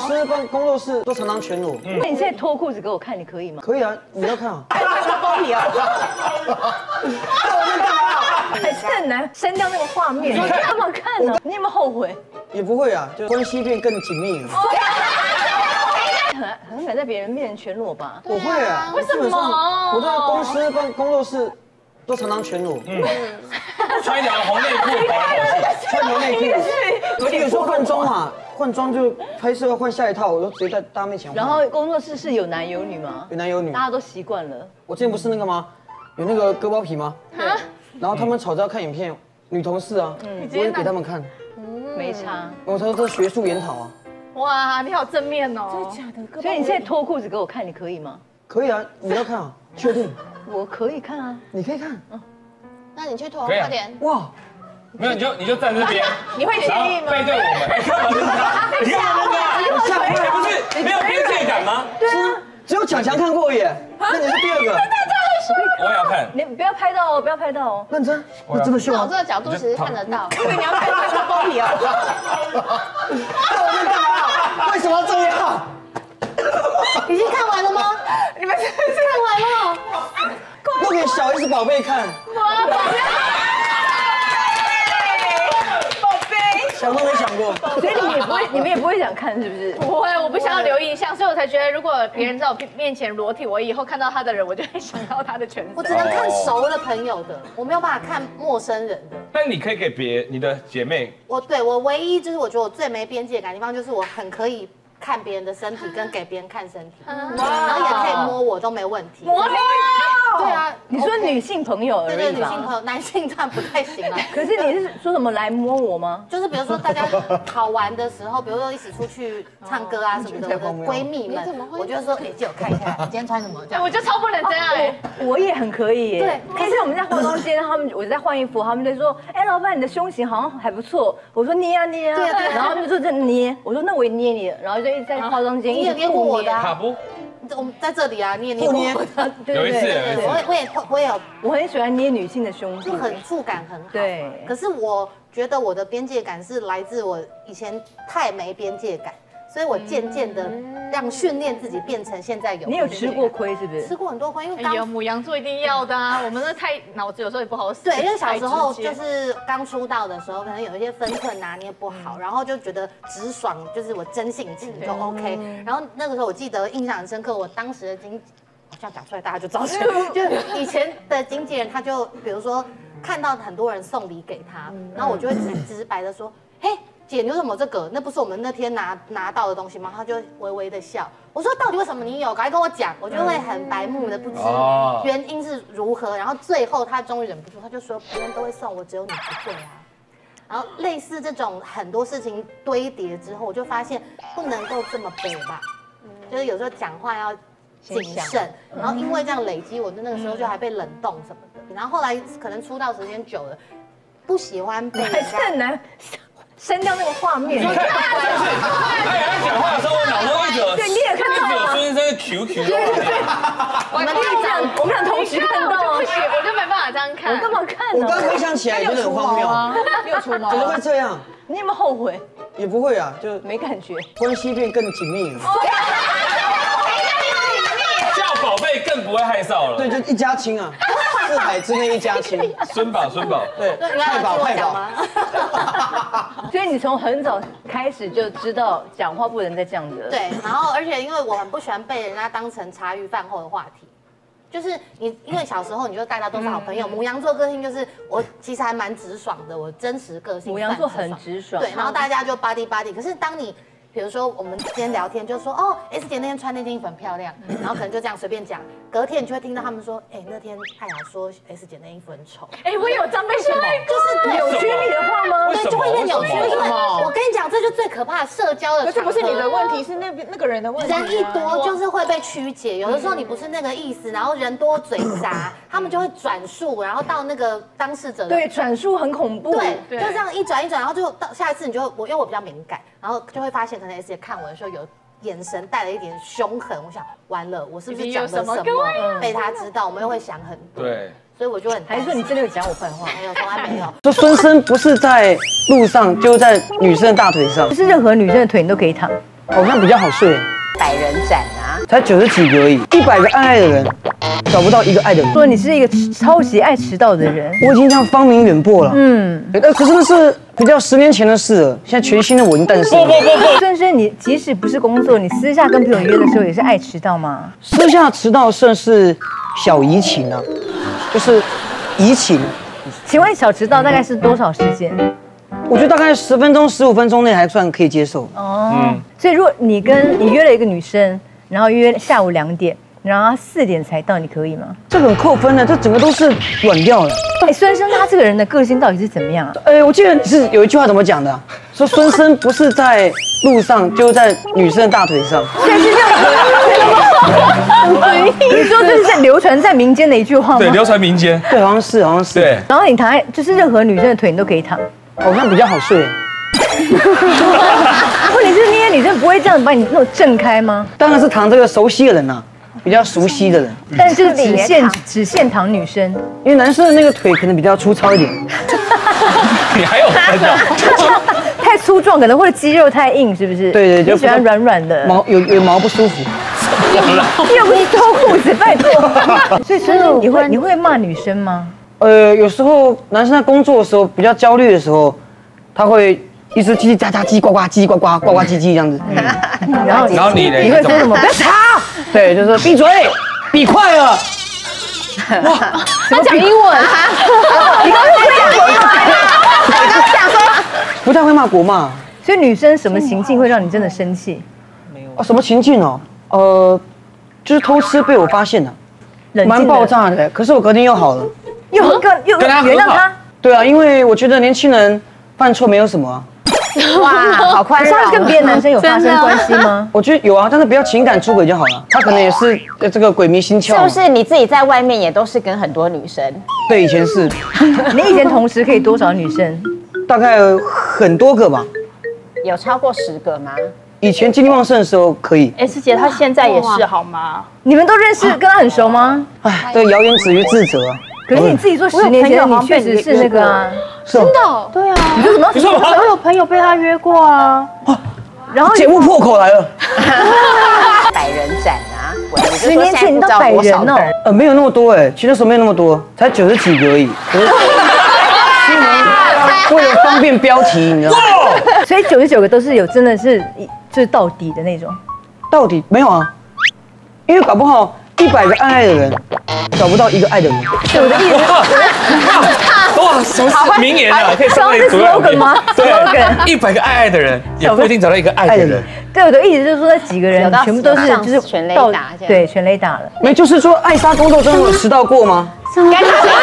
司、工作室都常常全裸。 那你现在脱裤子给我看，你可以吗？ 可以啊，你要看啊。 擦包皮啊！还是很难删掉那个画面，你干嘛看呢？你有没有后悔？ 也不会啊，就关系变更紧密了。 很敢在别人面前全裸吧？ 我会啊， 为什么？ 我在公司、工作室都常常全裸。 穿一条红内裤， 穿条内裤。有时候换装嘛，换装就拍摄要换下一套，我就直接在大家面前换。 然后工作室是有男有女吗？ 有男有女， 大家都习惯了。 我之前不是那个吗？有那个割包皮吗？ 对。 然后他们吵着要看影片，女同事啊，我也给他们看。 没差。 我说这学术研讨啊。 哇，你好正面哦！ 真的假的？ 所以你现在脱裤子给我看，你可以吗？ 可以啊，你要看啊？确定？ 我可以看啊。 你可以看。 那你去脱， 可以啊快点。 哇！ 没有你就站这边， 你会介意吗？ 背对我们，你看那个，不是没有边界感吗？ 对啊，只有强强看过耶。那你是第二个。 我也要看。 你不要拍到哦，不要拍到哦。 认真？你真的秀那我吗？ 这个角度其实看得到。 对，你要看擦包皮啊！ 在我面干嘛？为什么要这样？ 已经看完了吗？ 你们是看完了。 录给小 S 宝贝看。想都没想过。 所以你们也不会想看，是不是？ 不会，我不想要留印象，所以我才觉得，如果别人在我面前裸体，我以后看到他的人，我就会想到他的全身。 我只能看熟的朋友的，我没有办法看陌生人的。 但你可以给你的姐妹， 我唯一就是我觉得我最没边界感的地方，就是我很可以看别人的身体，跟给别人看身体，然后也可以摸我都没问题。 摸你。 对啊， 你说女性朋友而对对， 已吧？ 女性朋友，男性当然不太行了。 可是你是说什么来摸我吗？ 就是比如说大家好玩的时候，比如说一起出去唱歌啊什么的，我的闺蜜们，我就说，借我看一下，你今天穿什么？这样我就超不能这样哎。 我也很可以耶。 对可是我们在化妆间，我在换衣服，他们就说，哎，老板你的胸型好像还不错。我说捏啊捏啊， 对对然后他们就说这捏，我说那我也捏你，然后就一直在化妆间你也捏过我的啊卡布我们在这里啊，你也捏过我的。 对有一次对对，我也有， 我很喜欢捏女性的胸部， 就很触感很好。 对可是我觉得我的边界感是来自我以前太没边界感，所以我渐渐的让训练自己变成现在有。 你有吃过亏是不是？ 吃过很多亏，因为哎呀，母羊座一定要的啊！我们那太脑子有时候也不好使。 对，因为小时候就是刚出道的时候，可能有一些分寸拿捏不好，然后就觉得直爽就是我真性情就 OK。然后那个时候我记得印象很深刻，我当时的这样讲出来大家就知道谁，就以前的经纪人他就比如说看到很多人送礼给他，然后我就会直白的说，嘿。姐，你为什么这个？那不是我们那天拿到的东西吗？他就微微的笑。我说到底为什么你有？赶快跟我讲。我就会很白目的不知原因是如何，然后最后他终于忍不住，他就说别人都会送我，只有你不会啊。然后类似这种很多事情堆叠之后，我就发现不能够这么悲吧，就是有时候讲话要谨慎。然后因为这样累积，我那个时候就还被冷冻什么的。然后后来可能出道时间久了，不喜欢被还是很难删掉那个画面。 你看，他讲话的时候，我脑中一直对，你也看到有孙生的 QQ 的我们俩同时看到啊， 不行，我就没办法这样看。 我干嘛看呢？ 我刚回想起来也觉得很荒谬。 你有除毛？ 怎么会这样？ 你有没有后悔？ 也不会啊，就没感觉。 关系变更紧密了。 叫宝贝更不会害臊了。 对，就一家亲啊，四海之内一家亲。 孙宝， 对，太保太保。 所以你从很早开始就知道讲话不能再这样子了。 对，然后而且因为我很不喜欢被人家当成茶余饭后的话题，就是你因为小时候你就大家都是好朋友，母羊座个性就是我其实还蛮直爽的，我真实个性。 母羊座很直爽。 对，然后大家就 buddy buddy， 可是当你比如说我们今天聊天就说哦 S 姐那天穿那件衣服很漂亮，然后可能就这样随便讲，隔天你就会听到他们说，哎那天艾雅说 S 姐那衣服很丑。 哎，我有这样被说过， 就是扭曲你的话吗？ 对，就会被扭曲。因为我跟你讲，这就最可怕的社交的。 这不是你的问题，是那个人的问题。 人一多就是会被曲解，有的时候你不是那个意思，然后人多嘴杂，他们就会转述，然后到那个当事者的。 对，转述很恐怖。 对，就这样一转一转，然后就到下一次你就因为我比较敏感，然后就会发现可能 S 姐看我的时候有眼神带了一点凶狠，我想完了，我是不是讲了什么被他知道，我们又会想很多。 对， 所以我就很还是说你真的有讲我坏话？ 没有，从来没有。 就孙生不是在路上，就在女生的大腿上。 不是任何女生的腿你都可以躺。 好像比较好睡， 百人斩啊， 才90几个而已，100个爱的人，找不到一个爱的人。 说你是一个超级爱迟到的人， 我已经这样芳名远播了。可是那是比较10年前的事了，现在全新的我已经诞生了。 孙生，你即使不是工作，你私下跟朋友约的时候也是爱迟到吗？ 私下迟到算是小怡情啊，就是怡情。 请问小迟到大概是多少时间？ 我觉得大概10分钟、15分钟内还算可以接受。 哦，所以如果你约了一个女生，然后约下午2点，然后她4点才到，你可以吗？ 这个很扣分的，这整个都是软掉了。 哎，孙生他这个人的个性到底是怎么样啊？ 我记得你是有一句话怎么讲的、说孙生不是在路上，就是在女生的大腿上。 所以是这样。你说这是在流传在民间的一句话吗？ 对，流传民间。 对，好像是，好像是。 对， 然后你躺在，就是任何女生的腿你都可以躺。 好像比较好睡。 问题是那些女生不会这样把你那种震开吗？ 当然是躺这个熟悉的人呐、比较熟悉的人。 但是就是只限躺女生， 因为男生的那个腿可能比较粗糙一点。 你还有分啊？ 太粗壮可能或者肌肉太硬，是不是？ 对， 你喜欢软软的。 毛有毛不舒服。 又不是脱裤子，拜托。所以孙生你会骂女生吗？ 有时候男生在工作的时候比较焦虑的时候，他会一直叽叽喳喳、叽呱呱、叽呱呱、呱呱唧唧这样子。 然后你呢？ 你会说什么？不要吵。 对，就是闭嘴，闭快了。 哇，他讲英文。你刚刚讲英文。我刚讲说不太会骂国骂。 所以女生什么情境会让你真的生气？ 什么情境哦？就是偷吃被我发现了，蛮爆炸的。可是我隔天又好了。 又跟他原谅他？ 对啊，因为我觉得年轻人犯错没有什么啊。 哇，好宽容。 可是他跟别的男生有发生关系吗？ 我觉得有啊，但是不要情感出轨就好了。他可能也是这个鬼迷心窍。 是不是你自己在外面也都是跟很多女生？ 对，以前是。 你以前同时可以多少女生？ 大概很多个吧。 有超过10个吗？ 以前精力旺盛的时候可以。 S 姐她现在也是好吗？ 你们都认识，跟他很熟吗？ 哎，对，谣言止于智者啊。 可是你自己说10年前，你确实是那个啊。 是哦。 真的？对啊。 你说什么？ 你说我有朋友被他约过啊。 然后节目破口来了。 百人斩啊 ！10年前你到100人哦。 没有那么多哎，其实那时候没有那么多，才90几个而已。新闻为了方便标题，你知道吗？ 所以99个都是有真的是就是到底的那种。 到底没有啊？因为搞不好100个爱的人，找不到一个爱的人。 对，我的意思哇，什么名言啊？可以上是 slogan 吗？slogan。 100个爱的人，也不一定找到一个爱的人。 对，我的意思就是说，那几个人全部都是就是全雷打， 对，全雷打了。 没，就是说艾莎工作中有迟到过吗？ 刚刚